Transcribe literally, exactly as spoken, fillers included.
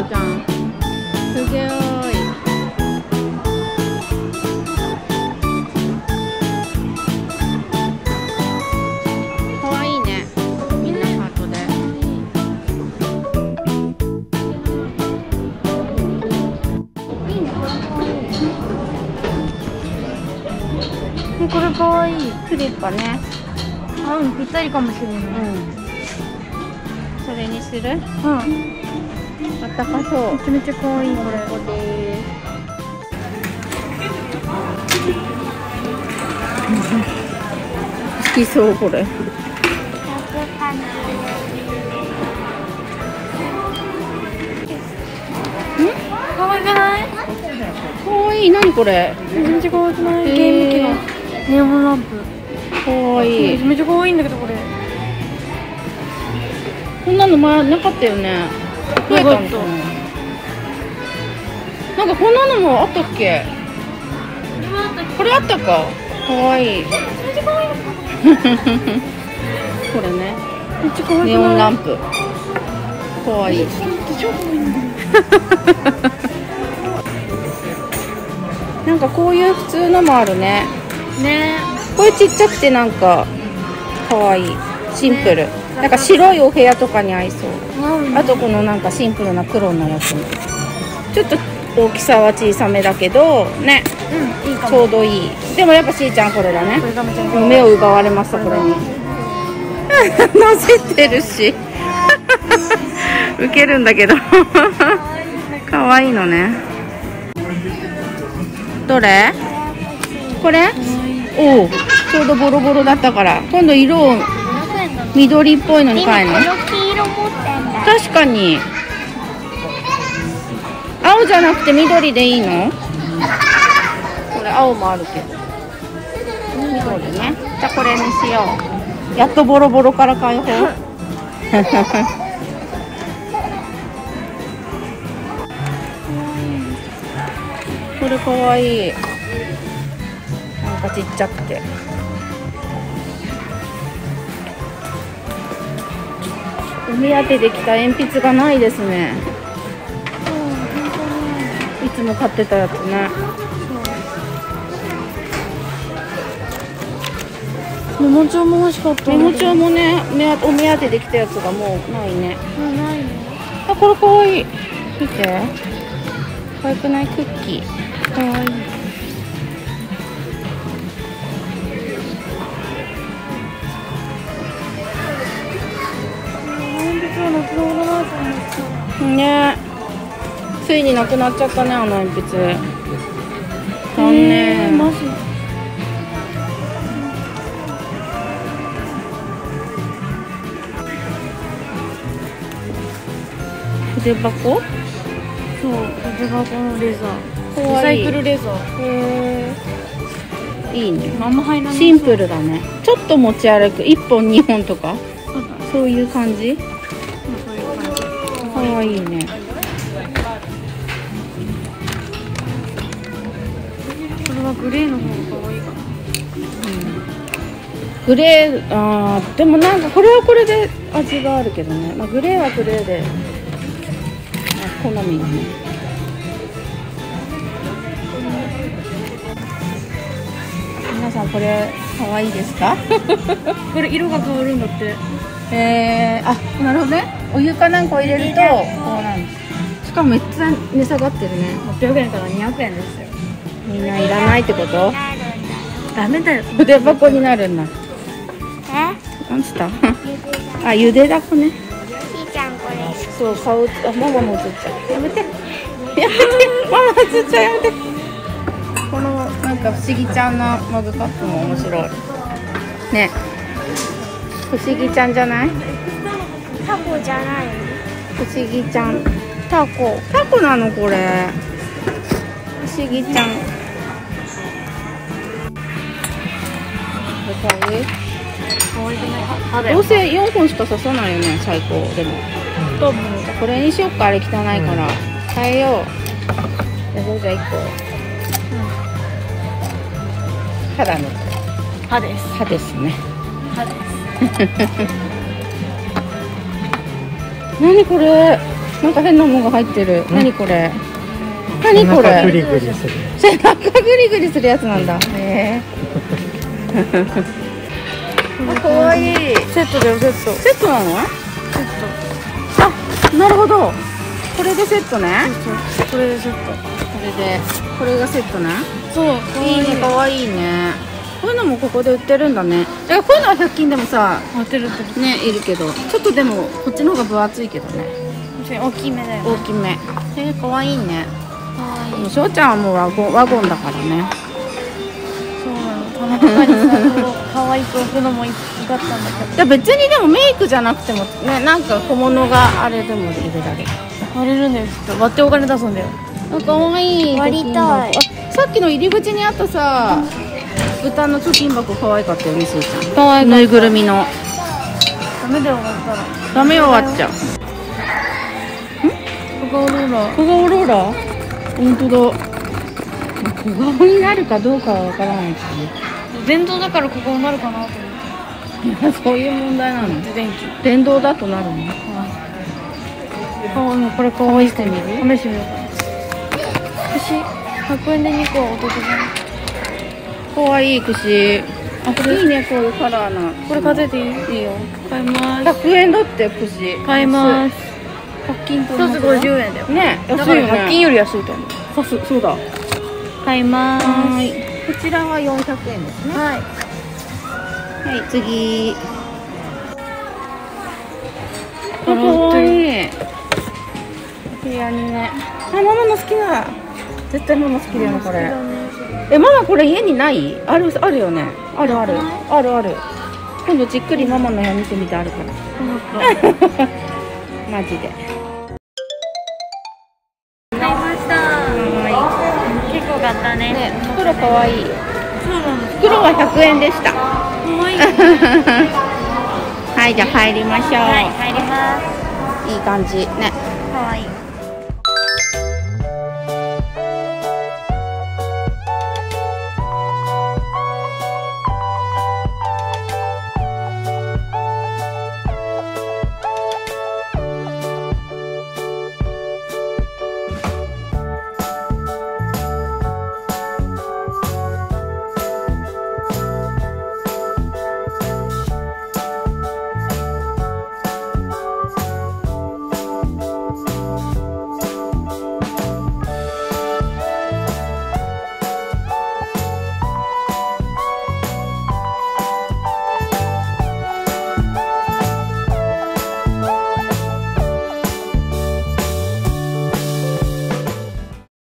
ちゃん。すげーい。かわいいね。みんなハートで。 これかわいい。 クリッパね。 あ、うん、ぴったりかもしれない。 うん。それにする？ うん。 あったかそう。 めちゃめちゃかわいい、これ。 ここで好きそう、これ。 かわいくない？ かわいい。何これ？ めちゃめちゃかわいくない？ へーゲーム機のネオンランプ。 かわいい。 めちゃめちゃかわいいんだけど、これ。 こんなの前なかったよね。増えたのかな。なんかこんなのもあったっけ？これあったか。かわいい。これね。 めっちゃかわいい。 ネオンランプ。かわいい。 超かわいいんだよ。 なんかこういう普通のもあるね。 ね。 これちっちゃくてなんかかわいい。シンプル。なんか白いお部屋とかに合いそう。あとこのなんかシンプルな黒のやつも。ちょっと大きさは小さめだけどね。 うん、いいかも。 ちょうどいい。でもやっぱしーちゃんこれだね。 これがめちゃめちゃ目を奪われました、これに。乗せてるし。ウケるんだけど。かわいいのね。どれ？これ？おお、ちょうどボロボロだったから。今度色を緑っぽいのに変えるの？ 黄色持ってんだ。 確かに。青じゃなくて緑でいいの？これ青もあるけど。緑ね。じゃあこれにしよう。やっとボロボロから解放。これかわいい。なんかちっちゃくて。お目当てできた鉛筆がないですね。いつも買ってたやつね。 メモ帳も欲しかった。 メモ帳もね、お目当てできたやつがもうないね。 もうないの？ あ、これかわいい。見て。かわいくない？クッキー。かわいい。ね、ついになくなっちゃったね、あの鉛筆。残念。 マジ？ 筆箱？ そう、筆箱のレザー。 かわいい。 リサイクルレザー。 へー、いいね。 あんま入らない。 シンプルだね。ちょっと持ち歩く。いっぽんにほんとか。 そうだね。 そういう感じ。 そういう感じ。 かわいいね。 これはグレーの方が可愛いかな。 グレー、あー、でもなんかこれはこれで味があるけどね。まあ、グレーはグレーで、まあ、好みがね。皆さんこれ可愛いですか？ これ色が変わるんだって。 えー、あ、なるほどね。お湯かなんかを入れるとこうなんです。しかもめっちゃ値下がってるね。 はっぴゃくえんからにひゃくえんですよ。 みんないらないってこと？ ダメだよ。 筆箱になるんだ。 え？ なんつった？あ、ゆでだこね。 ひーちゃんこれ。 そう、顔、あ、ママも映っちゃう。やめて。やめて。ママ映っちゃう、やめて。この、なんか不思議ちゃんのマグカップも面白い。ね。不思議ちゃんじゃない？ タコじゃないの？ 不思議ちゃん。タコ。タコなのこれ。不思議ちゃん。これどうせよんほんしか刺さないよね、最高でも。 多分これにしよっか、あれ汚いから。変えよう。じゃあ、どうぞいっこ。歯だね。 歯です。 歯ですね。 歯です。 何これ。 なんか変なものが入ってる。何これ。何これ。 グリグリする。 背中グリグリするやつなんだ。へえ。あ、かわいい。 セットだよ、セット。 セットなの？ セッあ、なるほど。これでセットね。 ト。これでセット。 これで、これがセットね。 そう、 いいね、かわいいね。こういうのもここで売ってるんだね。だからこういうのはひゃく均でもさ、 あ、てるてる。 ね、いるけど、ちょっとでもこっちの方が分厚いけどね。 大きめだよ。 大きめ。えー、かわいいね。 かわいい。 もうしょうちゃんはもうワゴン、ワゴンだからね。 そうなの。たまにさ、可愛く置くのもいいかったんだけど。 いや別にでもメイクじゃなくてもね、なんか小物があれでも入れられる。 割れるんだよ、きっと。割ってお金出すんだよ。 あ、かわいい。 割りたいあ、さっきの入り口にあったさ、豚の貯金箱可愛かったよね、すーちゃん。 可愛い。 ぬいぐるみの。 ダメだよ、終わったら。 ダメ終わっちゃう。 小顔ローラー。 小顔ローラー。本当だ。小顔になるかどうかはわからないけ電動だから小顔になるかなと思って。 ど。いや、そういう問題なの。 電気。 電動だとなるの。 あ、もうこれ可愛い。してみる？試してみようかな。私、ひゃくえんでにこはお得じゃん。 可愛い串。あ、これいいね、こういうカラーな。 これ数えていい？ いいよ。 買いまひゃくえんだって串。 買います。 ひゃく均と一つごじゅうえんだよ。 ね、 だから安いよね。 ひゃく均より安いと思う。 さす、そうだ。 買いまはーい。こちらはよんひゃくえんですね。 す。はい。 はい、次。あ、かこれ売ってる。 わいい。部屋にね。あ、ママの好きな。絶対ママ好きだよね、これ。え、ママこれ家にない？ある、あるよね。あるある。あるある。今度じっくりママの部屋見てみてあるから。マジで。 買いました。 は結構買ったい。 ね。 ね、袋かわいい。 そうなの。 袋はひゃくえんでした。 可愛い。 はい、じゃあ入りましょう。 はい、入ります。 いい感じね。 可愛い。